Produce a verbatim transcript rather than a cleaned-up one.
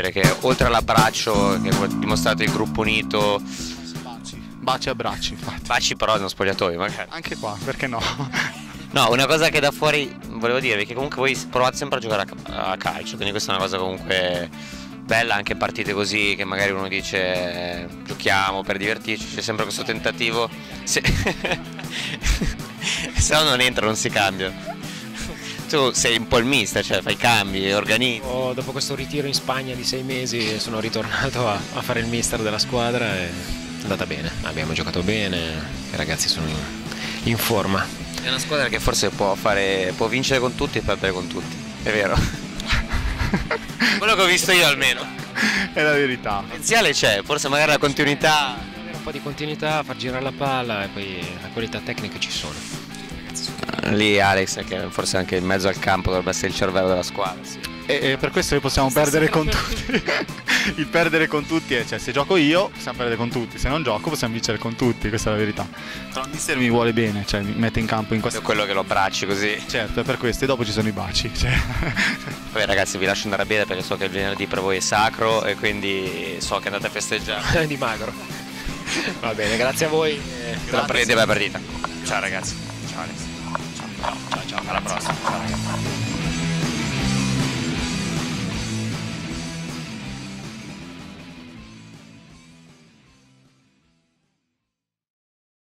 che oltre all'abbraccio che ha dimostrato il gruppo unito, Baci, baci e abbracci, infatti. baci però nello spogliatoio magari. Anche qua, perché no? No, una cosa che da fuori volevo dirvi è che comunque voi provate sempre a giocare a, a calcio, quindi questa è una cosa comunque bella anche in partite così che magari uno dice giochiamo per divertirci, c'è sempre questo tentativo, se, se no non entra, non si cambia. Tu sei un po' il mister, cioè fai cambi, organizzi. Oh, dopo questo ritiro in Spagna di sei mesi sono ritornato a, a fare il mister della squadra e è andata bene, abbiamo giocato bene, i ragazzi sono in, in forma. È una squadra che forse può fare, può vincere con tutti e perdere con tutti, è vero? Quello che ho visto io almeno. È la verità. Il potenziale c'è, forse magari la continuità. Avere un po' di continuità, far girare la palla e poi le qualità tecniche ci sono. Lì Alex, che forse anche in mezzo al campo dovrebbe essere il cervello della squadra. Sì. E, e per questo noi possiamo perdere con tutti. Il perdere con tutti è, cioè, se gioco io possiamo perdere con tutti, se non gioco possiamo vincere con tutti, questa è la verità. Però il mister mi vuole bene, cioè mi mette in campo in questo. Io quello che lo abbracci così. Certo, è per questo, e dopo ci sono i baci. Cioè. Vabbè ragazzi, vi lascio andare a bere perché so che il venerdì per voi è sacro e quindi so che andate a festeggiare. Di magro. Va bene, grazie a voi. Buona partita, bella partita. Ciao ragazzi. Ciao Alex. Ciao, ciao, ciao, alla prossima.